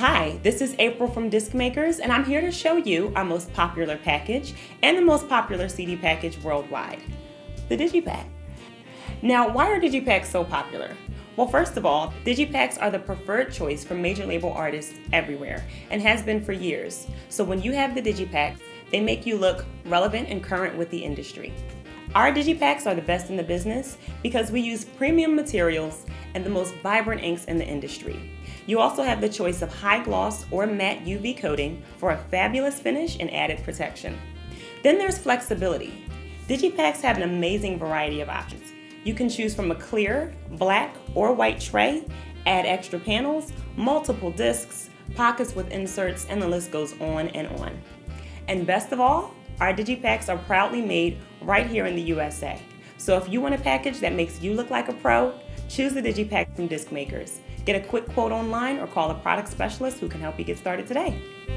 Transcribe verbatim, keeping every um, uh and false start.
Hi, this is April from Disc Makers, and I'm here to show you our most popular package and the most popular C D package worldwide, the Digipak. Now, why are Digipaks so popular? Well, first of all, Digipaks are the preferred choice for major label artists everywhere and has been for years. So when you have the Digipak, they make you look relevant and current with the industry. Our Digipaks are the best in the business because we use premium materials and the most vibrant inks in the industry. You also have the choice of high gloss or matte U V coating for a fabulous finish and added protection. Then there's flexibility. Digipaks have an amazing variety of options. You can choose from a clear, black, or white tray, add extra panels, multiple discs, pockets with inserts, and the list goes on and on. And best of all, our Digipaks are proudly made right here in the U S A. So if you want a package that makes you look like a pro, choose the Digipak from Disc Makers. Get a quick quote online or call a product specialist who can help you get started today.